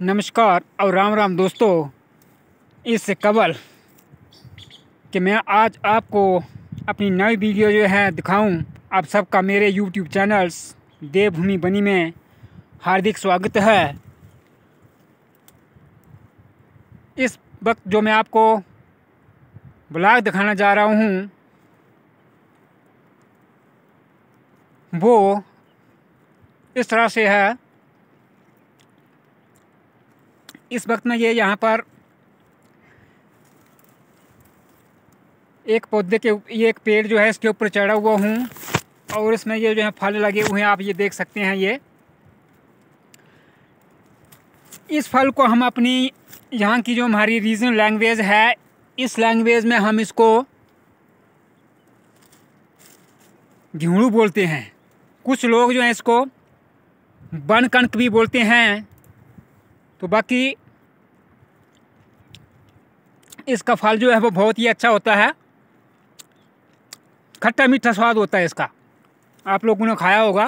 नमस्कार और राम राम दोस्तों। इससे कबल कि मैं आज आपको अपनी नई वीडियो जो है दिखाऊं, आप सबका मेरे यूट्यूब चैनल्स देवभूमि बनी में हार्दिक स्वागत है। इस वक्त जो मैं आपको ब्लॉग दिखाना जा रहा हूं वो इस तरह से है। इस वक्त मैं ये यहाँ पर एक पौधे के ये एक पेड़ जो है इसके ऊपर चढ़ा हुआ हूँ और इसमें ये जो है फल लगे हुए हैं, आप ये देख सकते हैं। ये इस फल को हम अपनी यहाँ की जो हमारी रीजनल लैंग्वेज है, इस लैंग्वेज में हम इसको घेवड़ू बोलते हैं। कुछ लोग जो हैं इसको बन कणक भी बोलते हैं। तो बाकी इसका फल जो है वो बहुत ही अच्छा होता है, खट्टा मीठा स्वाद होता है इसका, आप लोगों ने खाया होगा।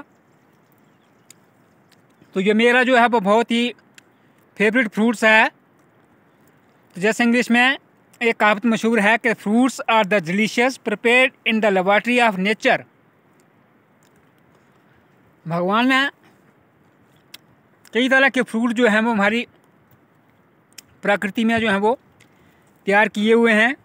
तो ये मेरा जो है वो बहुत ही फेवरेट फ्रूट्स है। तो जैसे इंग्लिश में एक कहावत मशहूर है कि fruits are the delicious prepared in the laboratory of nature. भगवान ने कई तरह के फ्रूट जो हैं वो हमारी प्रकृति में जो हैं वो तैयार किए हुए हैं।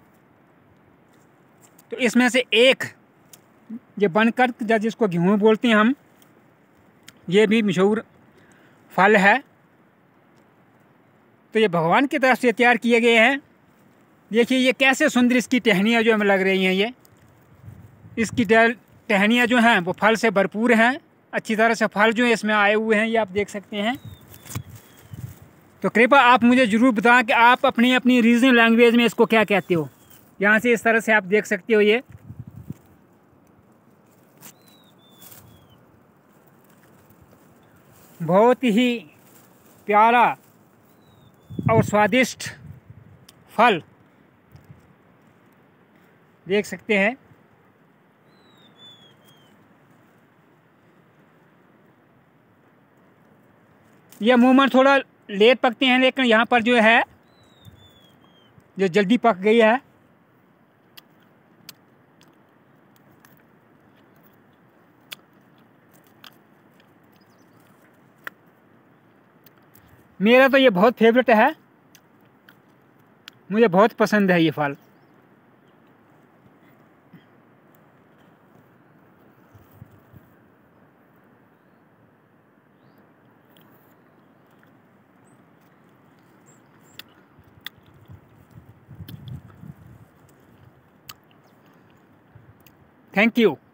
तो इसमें से एक ये बनकर जिसको गेहूँ बोलते हैं हम, ये भी मशहूर फल है। तो ये भगवान की तरफ से तैयार किए गए हैं। देखिए ये कैसे सुंदर इसकी टहनियाँ जो हमें लग रही हैं। ये इसकी टहनियाँ जो हैं वो फल से भरपूर हैं, अच्छी तरह से फल जो है इसमें आए हुए हैं, ये आप देख सकते हैं। तो कृपया आप मुझे ज़रूर बताएं कि आप अपनी अपनी रीजनल लैंग्वेज में इसको क्या कहते हो। यहाँ से इस तरह से आप देख सकते हो। ये बहुत ही प्यारा और स्वादिष्ट फल देख सकते हैं। यह मुंह में थोड़ा लेट पकते हैं, लेकिन यहाँ पर जो है जो जल्दी पक गई है। मेरा तो ये बहुत फेवरेट है, मुझे बहुत पसंद है ये फल। Thank you.